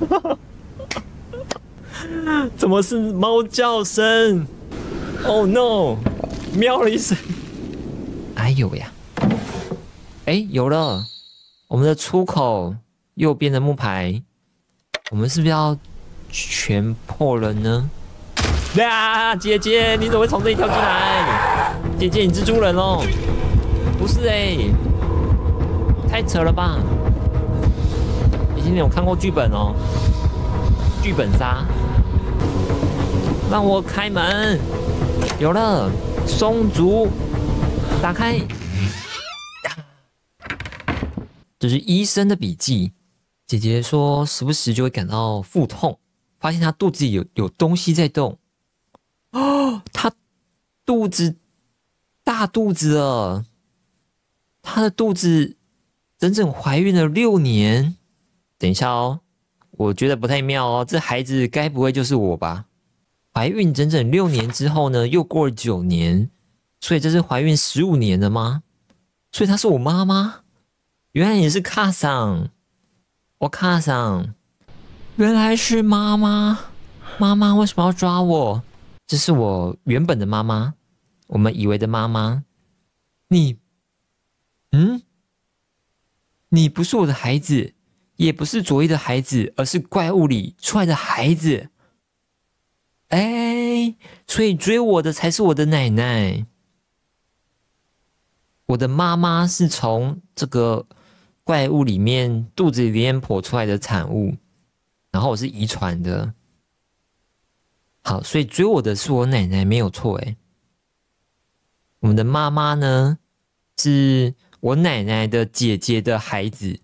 怎么是猫叫声 ？Oh no！ 喵了一声。哎呦呀！哎，有了，我们的出口右边的木牌，我们是不是要全破了呢？啊，姐姐，你怎么会从这里跳进来？姐姐，你蜘蛛人哦？不是太扯了吧？以前你有看过剧本哦？剧本杀，让我开门。有了，松竹，打开。这是医生的笔记。姐姐说，时不时就会感到腹痛，发现她肚子里有东西在动。哦，她大肚子了，她的肚子整整怀孕了6年。等一下哦，我觉得不太妙哦，这孩子该不会就是我吧？怀孕整整6年之后呢，又过了9年，所以这是怀孕15年了吗？所以她是我妈妈？原来你是卡桑，我卡桑，原来是妈妈。妈妈为什么要抓我？这是我原本的妈妈，我们以为的妈妈。你不是我的孩子，也不是佐伊的孩子，而是怪物里出来的孩子。哎，所以追我的才是我的奶奶。我的妈妈是从这个怪物里面肚子里面剖出来的产物，然后我是遗传的。好，所以追我的是我奶奶，没有错哎。我们的妈妈呢，是我奶奶的姐姐的孩子，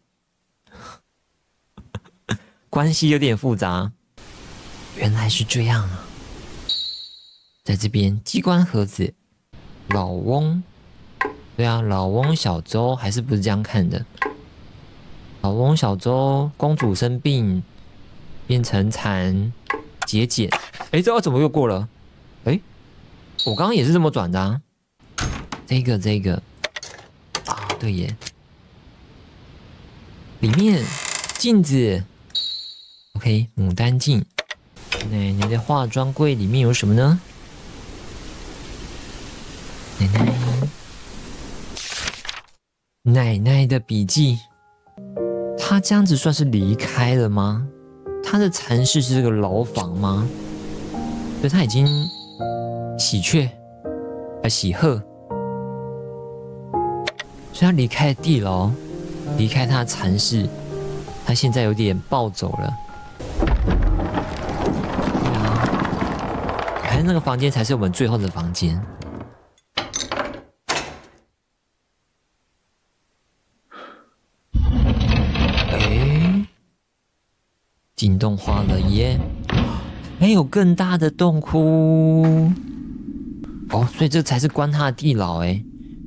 关系有点复杂。原来是这样啊！在这边机关盒子，老翁，对啊，老翁小周还是不是这样看的？老翁小周，公主生病变成蚕节俭。哎，这怎么又过了？哎，我刚刚也是这么转的啊。这个啊，对耶，里面镜子 ，OK， 牡丹镜。奶奶的化妆柜里面有什么呢？奶奶的笔记。她这样子算是离开了吗？她的蚕室是这个牢房吗？所以她已经喜鹊，喜鹤。所以他离开了地牢，离开他的蚕室，他现在有点暴走了。对啊，还是那个房间才是我们最后的房间。哎，进动画了耶！还有更大的洞窟哦，所以这才是关他的地牢哎。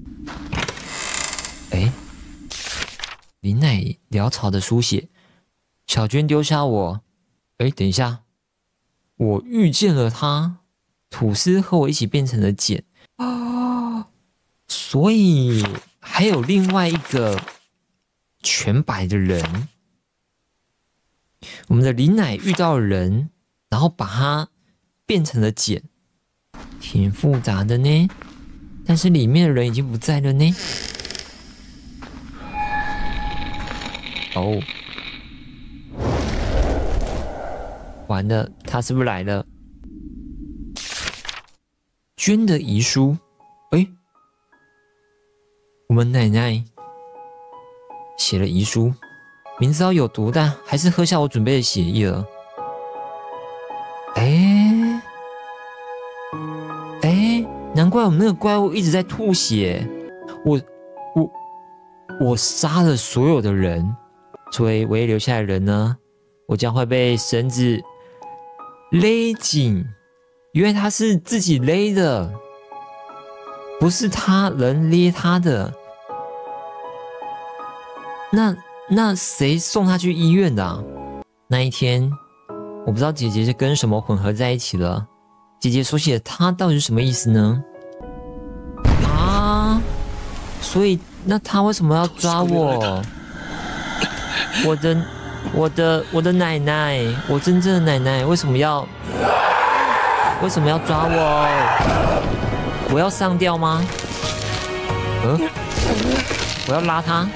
哎，林乃潦草的书写，小娟丢下我。哎，等一下，我遇见了他，吐司和我一起变成了茧啊，所以还有另外一个全白的人。我们的林乃遇到了人，然后把他变成了茧，挺复杂的呢。但是里面的人已经不在了呢。哦，完了，他是不是来了？娟的遗书，哎，我们奶奶写了遗书，明知道有毒，但还是喝下我准备的血液了。哎，难怪我们那个怪物一直在吐血。我杀了所有的人。作为唯一留下来的人呢，我将会被绳子勒紧。原来他是自己勒的，不是他人勒他的。那谁送他去医院的啊？那一天，我不知道姐姐是跟什么混合在一起了。姐姐所写的他到底是什么意思呢？啊，所以那他为什么要抓我？ 我的奶奶，我真正的奶奶，为什么要抓我？我要上吊吗？我要拉他。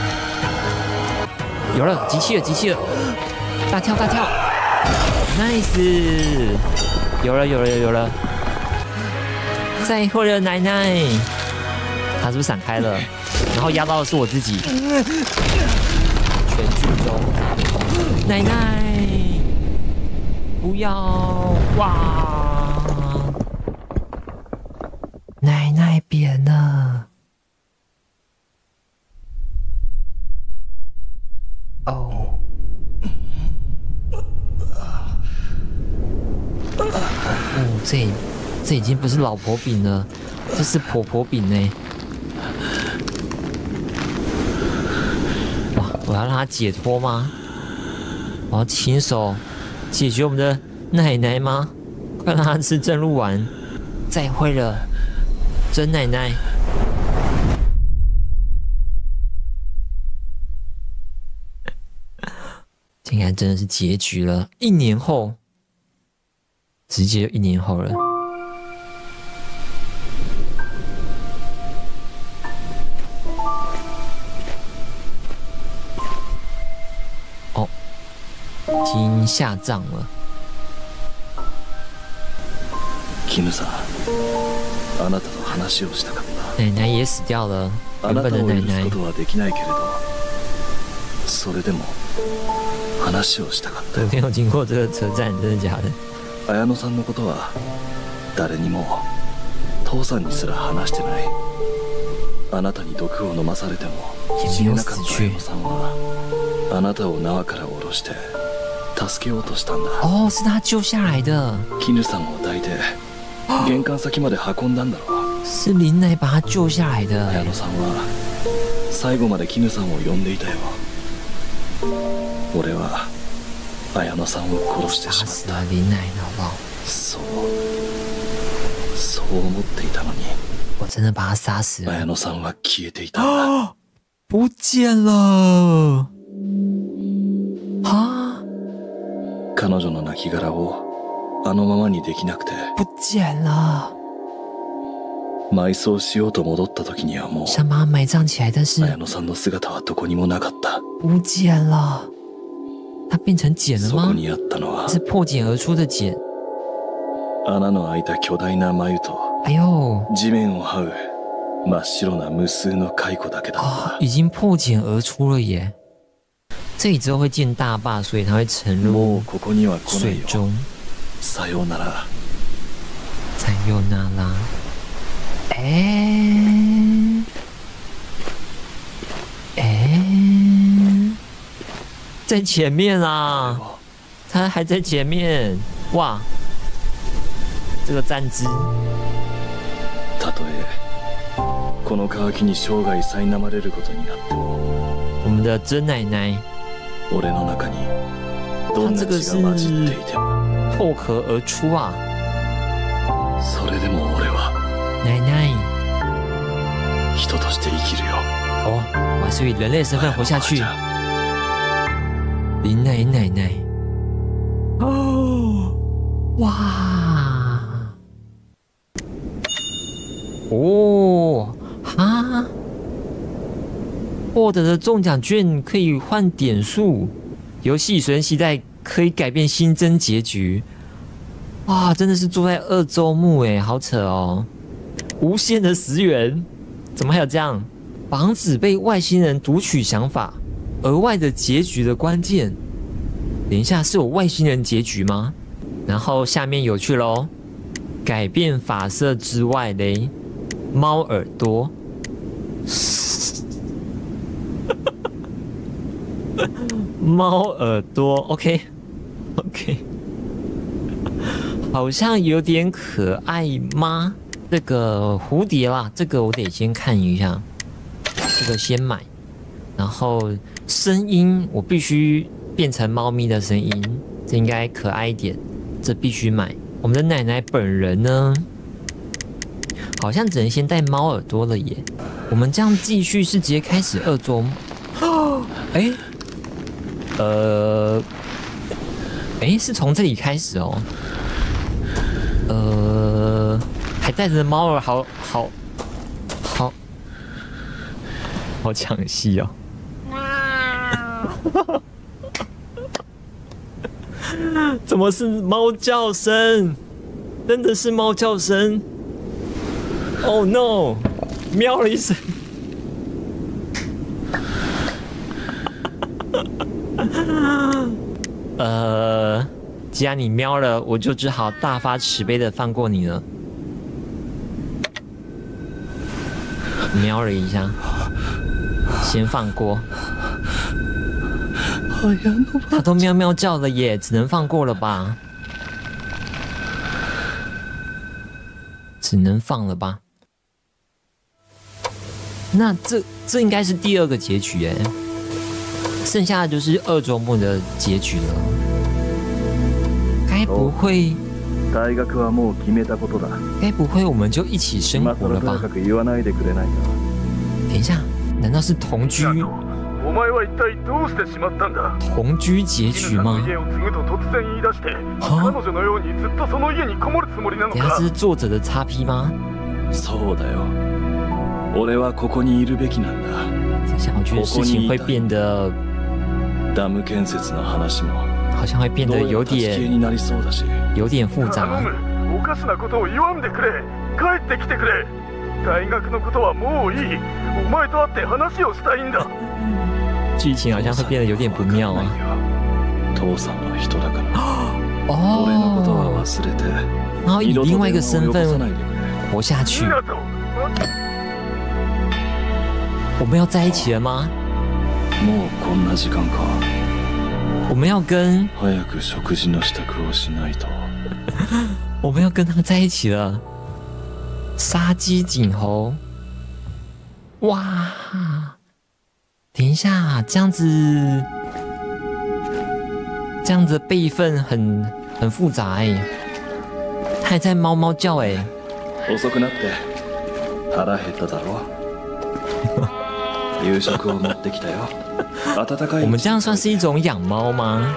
有了，集气了，大跳，nice， 有了。再会了，奶奶。他是不是闪开了？然后压到的是我自己。全剧终。奶奶，不要！哇！奶奶扁了。哦。这已经不是老婆饼了，这是婆婆饼呢。哇！我要让她解脱吗？我要亲手解决我们的奶奶吗？快让她吃正露丸。再会了，真奶奶。竟然真的是结局了，1年后，直接就1年后了。哦，已经下葬了。 絹さん、あなたと話をしたかった。 奶奶也死掉了，原本的奶奶。 ことはできないけれど、それでも話をしたかった。 昨天有经过这个车站，真的假的？ 綾乃さんのことは誰にも、父さんにすら話してない。あなたに毒を飲まされても死ねなかった綾乃さんは、あなたを縄から下ろして助けようとしたんだ。 哦，是他救下来的。 絹さんを抱いて玄関先まで運んだんだろう。 是林奈把他救下来的。 綾乃さんは最後まで絹さんを呼んでいたよ。俺は綾乃さんを殺してしまった。 死了林奈了，好不好？ そう思っていたのに。 我真的把他殺死了。 綾乃さんは消えていたんだ。 不见了。啊！ 彼女の亡骸をあのままにできなくて。 不见了。 埋葬しようと戻った時にはもう。 想把他埋葬起来，但是綾乃さんの姿はどこにもなかった。 不见了。它变成茧了吗？ そこにあったのは是破茧而出的茧。 穴の開いた巨大な繭と、 哎呦， 地面を這う真っ白な無数の蚕だけだった。 已经破茧而出了耶！这里之后会见大坝，所以它会沉入水中。 さようなら。 さようなら。在前面啊，他还在前面。哇，这个站姿。 たとえこの渇きに生涯苛まれることになっても、 我们的真奶奶， 俺の中にどんな血が混じっていても破壳而出啊！ それでも俺は奶奶， 人として生きるよ。 哦，我还是以人类身份活下去。林奈奶奶，哦，哇，哦，哈，获得的中奖券可以换点数，游戏神期待可以改变新增结局。哇，真的是住在2周目哎，好扯哦！无限的10元，怎么还有这样？防止被外星人读取想法，额外的结局的关键。等一下，是有外星人结局吗？然后下面有趣咯，改变发色之外嘞，猫耳朵。猫耳朵 ，OK， 好像有点可爱吗？这个蝴蝶啦，这个我得先看一下，这个先买。然后声音我必须变成猫咪的声音，这应该可爱一点，这必须买。我们的奶奶本人呢，好像只能先戴猫耳朵了耶。我们这样继续是直接开始2周吗？哎， 是从这里开始哦。还带着猫儿，好抢戏哦。怎么是猫叫声？真的是猫叫声 ！Oh no！ 喵了一声。既然你喵了，我就只好大发慈悲的放过你了。喵了一下，先放过。他都喵喵叫了耶，只能放过了吧？只能放了吧？那这应该是第2个结局耶，剩下的就是2周目的结局了。该不会我们就一起生活了吧？等一下，难道是同居结局吗？啊？等一下是作者的叉 P 吗？ そうだよ。俺はここにいるべきなんだ。 等一下，我觉得事情会变得ダム建設の話も好像会变得有点复杂。 おかしなことを言わんでくれ。帰ってきてくれ。大学のことはもういい。お前と会って話をしたいんだ。 剧情好像会变得有点不妙啊。 父さんは人だから。俺のことは忘れて。 然后以另外一个身份活下去。我们要在一起了吗？ もうこんな時間か。 我们要跟早く食事の支度をしないと。 我们要跟他在一起了。杀鸡儆猴。哇！等一下，这样子的辈分很复杂哎。他还在猫猫叫哎。 遅くなって腹減っただろ。夕食を持ってきたよ。温かい。 我们这样算是一种养猫吗？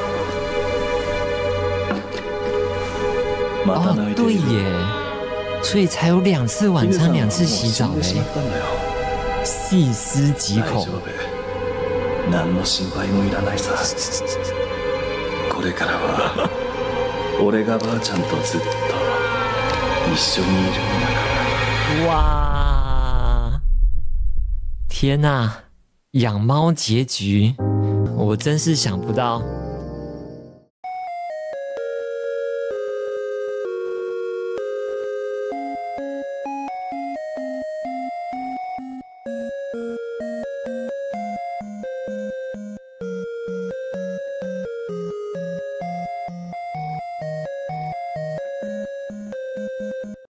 哦，对耶，所以才有2次晚餐2次洗澡哎。细思极恐。 何の心配もいらないさ。これからは俺がばあちゃんとずっと一緒にいるんだから。 哇！天哪，养猫结局，我真是想不到。